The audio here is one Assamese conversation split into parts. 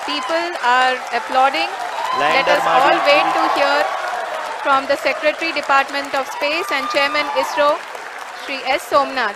people are applauding. Let us all wait to hear from the Secretary Department of Space and Chairman ISRO, Shri S. Somnath.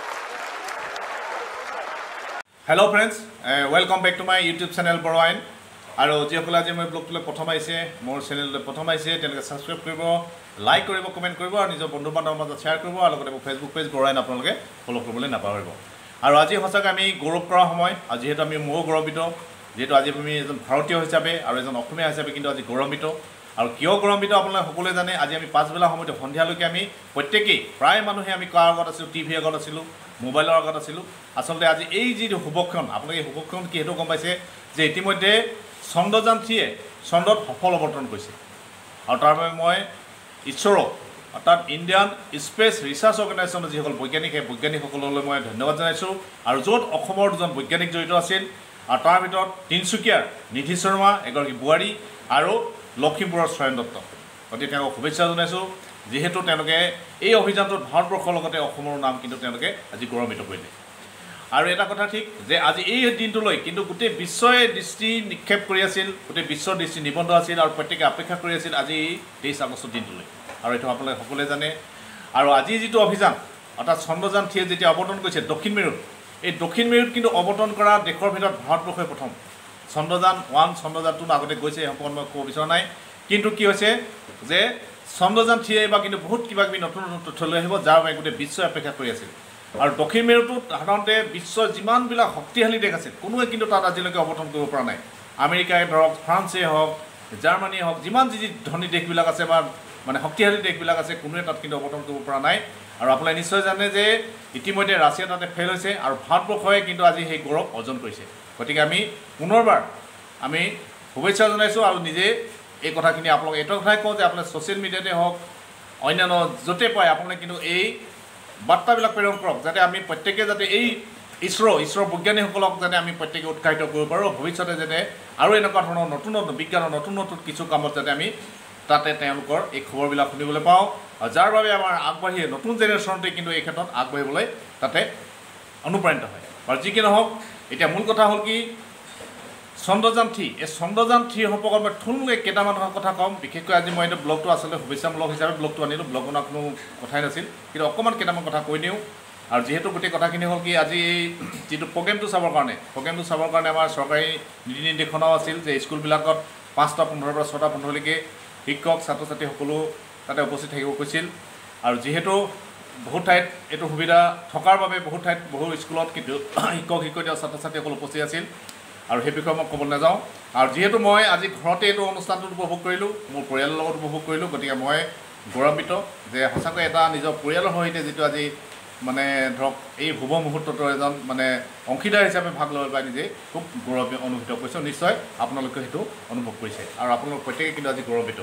Hello friends, welcome back to my YouTube channel Boroin. আৰু যিসকল আজি মই ব্লগটোলৈ প্ৰথম আহিছে মোৰ চেনেললৈ প্ৰথম আহিছে তেওঁলোকে সাবস্ক্ৰাইব কৰিব লাইক কৰিব কমেন্ট কৰিব আৰু নিজৰ বন্ধু বান্ধৱৰ মাজত শ্বেয়াৰ কৰিব আৰু লগতে ফেচবুক পেজ বৰাইন আপোনালোকে ফলো কৰিবলৈ নাপাহৰিব আৰু আজি সঁচাকৈ আমি গৌৰৱ কৰা সময় আজি যেহেতু আমি মই গৌৰৱিত যেহেতু আজি আমি এজন ভাৰতীয় হিচাপে আৰু এজন অসমীয়া হিচাপে কিন্তু আজি গৌৰৱিত আৰু কিয় গৌৰৱিত আপোনালোকে সকলোৱে জানে আজি আমি পাঁচবেলা সময়তে সন্ধিয়ালৈকে আমি প্ৰত্যেকেই প্ৰায় মানুহে আমি কাৰ আগত আছিলোঁ টিভি আগত আছিলোঁ মোবাইলৰ আগত আছিলোঁ আচলতে আজি এই যি শুভক্ষণ আপোনালোকে শুভক্ষণ কি হেতু গম পাইছে যে ইতিমধ্যে চন্দ্ৰযান-3 চন্দ্ৰত সফল অৱতৰণ কৰিছে আৰু তাৰ বাবে মই ISRO অৰ্থাৎ ইণ্ডিয়ান স্পেচ ৰিচাৰ্চ অৰ্গেনাইজেশ্যনৰ যিসকল বৈজ্ঞানিক সেই বৈজ্ঞানিকসকললৈ মই ধন্যবাদ জনাইছোঁ আৰু য'ত অসমৰ দুজন বৈজ্ঞানিক জড়িত আছিল আৰু তাৰ ভিতৰত তিনিচুকীয়াৰ নিধি শৰ্মা এগৰাকী বোৱাৰী আৰু লখিমপুৰৰ স্বয়ন দত্ত গতিকে তেওঁলোকক শুভেচ্ছা জনাইছোঁ যিহেতু তেওঁলোকে এই অভিযানটোত ভাৰতবৰ্ষৰ লগতে অসমৰ নাম কিন্তু তেওঁলোকে আজি গৌৰৱান্বিত কৰিলে আৰু এটা কথা ঠিক যে আজি এই দিনটোলৈ কিন্তু গোটেই বিশ্বই দৃষ্টি নিক্ষেপ কৰি আছিল গোটেই বিশ্বৰ দৃষ্টি নিবন্ধ আছিল আৰু প্ৰত্যেকে অপেক্ষা কৰি আছিল আজি 23 আগষ্টৰ দিনটোলৈ আৰু এইটো আপোনালোকে সকলোৱে জানে আৰু আজি যিটো অভিযান অৰ্থাৎ চন্দ্ৰযান-3 যেতিয়া অৱতৰণ কৰিছে দক্ষিণ মেৰুত এই দক্ষিণ মেৰুত কিন্তু অৱতৰণ কৰা দেশৰ ভিতৰত ভাৰতবৰ্ষই প্ৰথম চন্দ্ৰযান-1 চন্দ্ৰযান-2 আগতে গৈছে এই সম্পূৰ্ণ ক'ব বিচৰা নাই কিন্তু কি হৈছে যে চন্দ্ৰযান-3 বা কিন্তু বহুত কিবা কিবি নতুন নতুন তথ্য লৈ আহিব যাৰ বাবে গোটেই বিশ্বই অপেক্ষা কৰি আছিল আৰু দক্ষিণ মেৰুটোত সাধাৰণতে বিশ্বৰ যিমানবিলাক শক্তিশালী দেশ আছিল কোনোৱে কিন্তু তাত আজিলৈকে অৱতৰণ কৰিব পৰা নাই আমেৰিকাই ধৰক ফ্ৰান্সেই হওক জাৰ্মানীয়ে হওক যিমান যি ধনী দেশবিলাক আছে বা মানে শক্তিশালী দেশবিলাক আছে কোনোৱে তাত কিন্তু অৱতৰণ কৰিব পৰা নাই আৰু আপোনালোকে নিশ্চয় জানে যে ইতিমধ্যে ৰাছিয়া তাতে ফেইল হৈছে আৰু ভাৰতবৰ্ষই কিন্তু আজি সেই গৌৰৱ অৰ্জন কৰিছে গতিকে আমি পুনৰবাৰ আমি শুভেচ্ছা জনাইছোঁ আৰু নিজে এই কথাখিনি আপোনালোকে এইটো কথাই কওঁ যে আপোনাৰ ছ'চিয়েল মিডিয়াতে হওক অন্যান্য য'তে পায় আপোনালোকে কিন্তু এই বাৰ্তাবিলাক প্ৰেৰণ কৰক যাতে আমি প্ৰত্যেকে যাতে এই ইছৰ বৈজ্ঞানিকসকলক যাতে আমি প্ৰত্যেকে উৎসাহিত কৰিব পাৰোঁ ভৱিষ্যতে যাতে আৰু এনেকুৱা ধৰণৰ নতুন নতুন বিজ্ঞানৰ নতুন নতুন কিছু কামত যাতে আমি তাতে তেওঁলোকৰ এই খবৰবিলাক শুনিবলৈ পাওঁ আৰু যাৰ বাবে আমাৰ আগবাঢ়ি নতুন জেনেৰেশ্যনতে কিন্তু এই ক্ষেত্ৰত আগবাঢ়িবলৈ তাতে অনুপ্ৰাণিত হয় আৰু যি কি নহওক এতিয়া মূল কথা হ'ল কি চন্দ্ৰযান-3 এই চন্দ্ৰযান-3 সম্পৰ্কত মই থুলমূলকৈ কেইটামান কথা ক'ম বিশেষকৈ আজি মই এইটো ব্লগটো আচলতে শুভেচ্ছামূলক হিচাপে ব্লগটো আনিলোঁ ব্লগ বনোৱা কোনো কথাই নাছিল কিন্তু অকণমান কেইটামান কথা কৈ দিওঁ আৰু যিহেতু গোটেই কথাখিনি হ'ল কি আজি যিটো প্ৰগ্ৰেমটো চাবৰ কাৰণে আমাৰ চৰকাৰী নীতি নিৰ্দেশনাও আছিল যে স্কুলবিলাকত 5:15 পৰা 6:15লৈকে শিক্ষক ছাত্ৰ ছাত্ৰী সকলো তাতে উপস্থিত থাকিব কৈছিল আৰু যিহেতু বহুত ঠাইত এইটো সুবিধা থকাৰ বাবে বহুত ঠাইত বহু স্কুলত কিন্তু শিক্ষক শিক্ষয়িত্ৰী আৰু ছাত্ৰ ছাত্ৰীসকল উপস্থিত আছিল আৰু সেই বিষয়ে মই ক'ব নাযাওঁ আৰু যিহেতু মই আজি ঘৰতে এইটো অনুষ্ঠানটো উপভোগ কৰিলোঁ মোৰ পৰিয়ালৰ লগত উপভোগ কৰিলোঁ গতিকে মই গৌৰৱান্বিত যে সঁচাকৈ এটা নিজৰ পৰিয়ালৰ সৈতে যিটো আজি মানে ধৰক এই শুভ মুহূৰ্তটোৰ এজন মানে অংশীদাৰ হিচাপে ভাগ ল'ব পাই নিজে খুব গৌৰৱ অনুভূত কৰিছোঁ নিশ্চয় আপোনালোকে সেইটো অনুভৱ কৰিছে আৰু আপোনালোক প্ৰত্যেকে কিন্তু আজি গৌৰৱান্বিত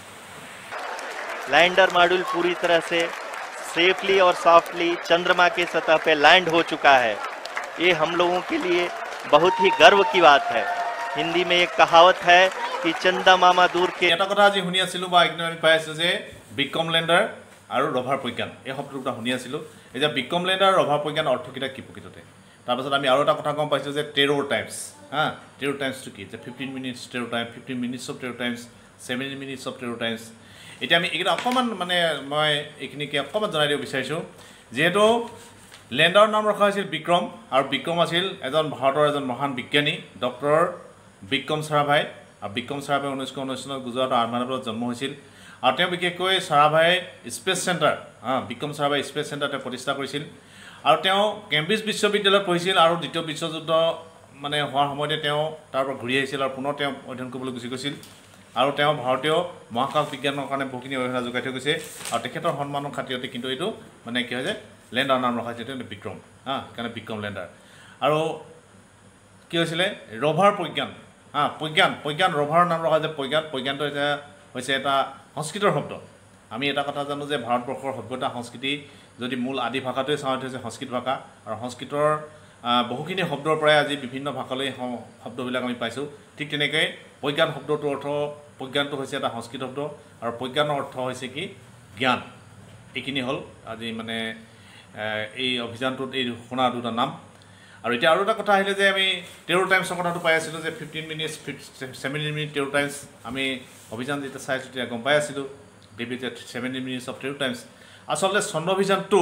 लैंडर मॉड्यूल पूरी तरह से सेफली और सॉफ्टली चंद्रमा के सतह पे लैंड हो चुका है ये हम लोगों के लिए बहुत ही गर्व की बात है हिंदी में एक कहावत है कि चंदा मामा दूर के এটা কথা আজি শুনি আছিলোঁ বা একদম আমি পাই আছোঁ যে বিক্ৰম লেণ্ডাৰ আৰু ৰভাৰ প্ৰজ্ঞান এই শব্দটো শুনি আছিলোঁ এই যে বিক্ৰম লেণ্ডাৰ আৰু ৰভাৰ প্ৰজ্ঞান অৰ্থকেইটা কি প্ৰকৃততে তাৰপাছত আমি আৰু এটা কথা গম পাইছোঁ যে টেৰ'ৰ টাইমছ টেৰ'ৰ টাইমছটো কি যে 15 minutes terror time 15 minutes of terror times 7 minutes of terror times এতিয়া আমি এইকেইটা অকণমান মানে মই এইখিনিকে অকণমান জনাই দিব বিচাৰিছোঁ যিহেতু লেণ্ডাৰৰ নাম ৰখা হৈছিল বিক্ৰম আৰু বিক্ৰম আছিল এজন ভাৰতৰ এজন মহান বিজ্ঞানী ডক্টৰ বিক্ৰম চাৰাভাই আৰু বিক্ৰম চাৰাভাই 1919 চনত গুজৰাটৰ আহমেদাবাদত জন্ম হৈছিল আৰু তেওঁ বিশেষকৈ Sarabhai space centre Vikram Sarabhai space centre তেওঁ প্ৰতিষ্ঠা কৰিছিল আৰু তেওঁ কেম্ব্ৰিজ বিশ্ববিদ্যালয়ত পঢ়িছিল আৰু দ্বিতীয় বিশ্বযুদ্ধ মানে হোৱাৰ সময়তে তেওঁ তাৰ পৰা ঘূৰি আহিছিল আৰু পুনৰ তেওঁ অধ্যয়ন কৰিবলৈ গুচি গৈছিল আৰু তেওঁ ভাৰতীয় মহাকাশ বিজ্ঞানৰ কাৰণে বহুখিনি অৰিহণা যোগাই থৈ গৈছে আৰু তেখেতৰ সন্মানৰ খাতিৰতে কিন্তু এইটো মানে কি হয় যে লেণ্ডাৰ নাম ৰখা হৈছে বিক্ৰম সেইকাৰণে বিক্ৰম লেণ্ডাৰ আৰু কি হৈছিলে ৰভাৰ প্ৰজ্ঞান প্ৰজ্ঞান ৰভাৰৰ নাম ৰখা যে প্ৰজ্ঞানটো এতিয়া হৈছে এটা সংস্কৃতৰ শব্দ আমি এটা কথা জানো যে ভাৰতবৰ্ষৰ সভ্যতা সংস্কৃতি যদি মূল আদি ভাষাটোৱে চাওঁ হৈছে সংস্কৃত ভাষা আৰু সংস্কৃতৰ বহুখিনি শব্দৰ পৰাই আজি বিভিন্ন ভাষালৈ শব্দবিলাক আমি পাইছোঁ ঠিক তেনেকৈ প্ৰজ্ঞান শব্দটোৰ অৰ্থ প্ৰজ্ঞানটো হৈছে এটা সংস্কৃত শব্দ আৰু প্ৰজ্ঞানৰ অৰ্থ হৈছে কি জ্ঞান এইখিনি হ'ল আজি মানে এই অভিযানটোত এই শুনা দুটা নাম আৰু এতিয়া আৰু এটা কথা আহিলে যে আমি টেৰ টাইমছৰ কথাটো পাই আছিলোঁ যে 15 মিনিটছ 17 মিনিট টেৰ টাইমছ আমি অভিযান যেতিয়া চাইছোঁ তেতিয়া গম পাই আছিলোঁ ডিবিজেড 17 মিনিটছ অফ টেৰ টাইমছ আচলতে চন্দ্ৰ অভিযানটো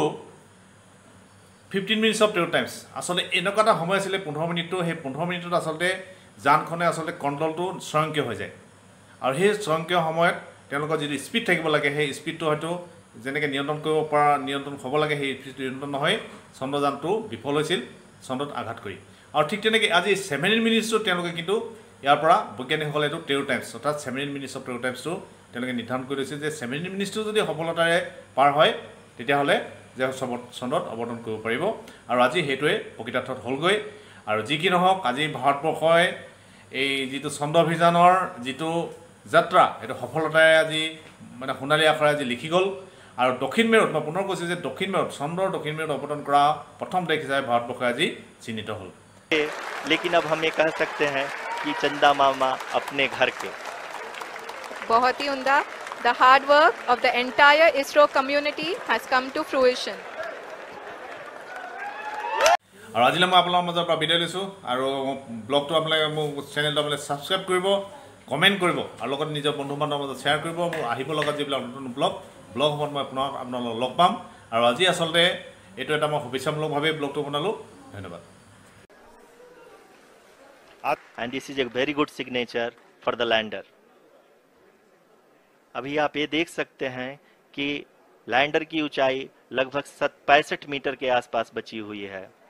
15 মিনিটছ অফ টেৰ টাইমছ আচলতে এনেকুৱা এটা সময় আছিলে 15 মিনিটটো সেই 15 মিনিটত আচলতে যানখনে আচলতে কণ্ট্ৰলটো স্বয়ংক্ৰিয় হৈ যায় আৰু সেই স্বয়ংক্ৰিয় সময়ত তেওঁলোকৰ যিটো স্পীড থাকিব লাগে সেই স্পীডটো হয়তো যেনেকৈ নিয়ন্ত্ৰণ কৰিব পৰা নিয়ন্ত্ৰণ হ'ব লাগে সেই স্পীডটো নিয়ন্ত্ৰণ নহয় চন্দ্ৰযানটো বিফল হৈছিল চন্দ্ৰত আঘাত কৰি আৰু ঠিক তেনেকৈ আজি 17 মিনিটছটো তেওঁলোকে কিন্তু ইয়াৰ পৰা বৈজ্ঞানিকসকলে এইটো টেৰ টাইমছ অৰ্থাৎ 17 মিনিটছ অফ টেৰ টাইমছটো তেওঁলোকে নিৰ্ধাৰণ কৰি লৈছে যে 17 মিনিটছটো যদি সফলতাৰে পাৰ হয় তেতিয়াহ'লে যে চন্দ্ৰত অৱতৰণ কৰিব পাৰিব আৰু আজি সেইটোৱে প্ৰকৃতাৰ্থত হ'লগৈ আৰু যি কি নহওক আজি ভাৰতবৰ্ষই এই যিটো চন্দ্ৰ অভিযানৰ যিটো যাত্ৰা এইটো সফলতাৰে আজি মানে সোণালী আখৰে আজি লিখি গ'ল আৰু দক্ষিণ মেৰুত মই পুনৰ কৈছোঁ যে দক্ষিণ মেৰুত চন্দ্ৰৰ দক্ষিণ মেৰুত অৱতৰণ কৰা প্ৰথম দেশ হিচাপে ভাৰতবৰ্ষ আজি চিহ্নিত হ'ল लेकिन अब हम ये कह सकते हैं कि चंदा मामा अपने घर के बहुत ही उम्दा the hard work of the entire ISRO community has come to fruition আৰু আজিলৈ মই আপোনালোকৰ মাজৰ পৰা বিদায় লৈছোঁ আৰু ব্লগটো আপোনালোকে মোৰ চেনেলটো আপোনালোকে ছাবস্ক্ৰাইব কৰিব কমেণ্ট কৰিব আৰু লগত নিজৰ বন্ধু বান্ধৱৰ মাজত শ্বেয়াৰ কৰিব মোৰ আহিব লগা যিবিলাক নতুন ব্লগসমূহত মই পুনৰ আপোনালোকক লগ পাম আৰু আজি আচলতে এইটো এটা মই শুভেচ্ছামূলকভাৱে ব্লগটো বনালোঁ ধন্যবাদ and this is a very good signature for the lander अभी आप ये देख सकते हैं कि लैंडर की ऊंचाई लगभग 65 मीटर के आसपास बची हुई है